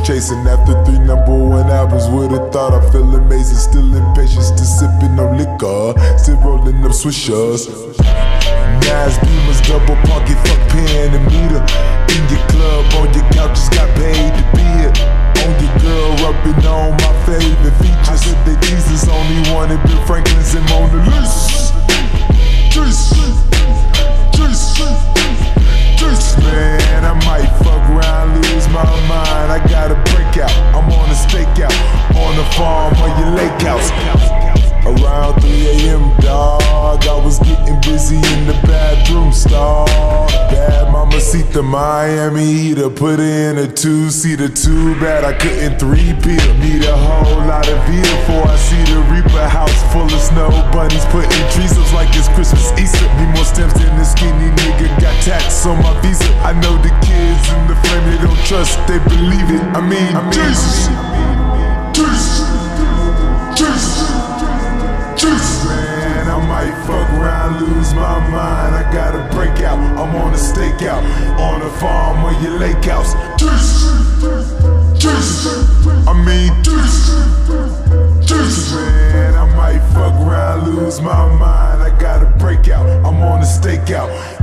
chasing after 3 #1 albums. Would've thought I feel amazing, still impatient, still sipping on liquor, still rolling up swishers. Nas Beamers, double pocket, fuck pen and meter. In your club, on your couch, just got paid to be here. On your girl, rubbing on my favorite features. I said that Jesus only wanted Bill Franklin's and Mona Lisa. Man, I might fuck around, lose my mind. I gotta break out, I'm on a stakeout, on the farm or your lake house. Around 3 AM, dog, I was getting busy in the bathroom stall. Bad mamacita, Miami heater, put her in a 2-seater. Too bad I couldn't 3-peat her. Need a whole lot of Vita before I see the Reaper. House full of snow bunnies, putting trees up like it's Christmas, Easter. Need more stamps than this skinny nigga, got tats on my visa. I know the kids in the frame, they don't trust, they believe it. I mean Jesus. Man, I might fuck around, lose my mind. I gotta break out, I'm on a stakeout, on a farm or your lake house. I mean man, I might fuck around, lose my mind. I gotta break out, I'm on a stakeout,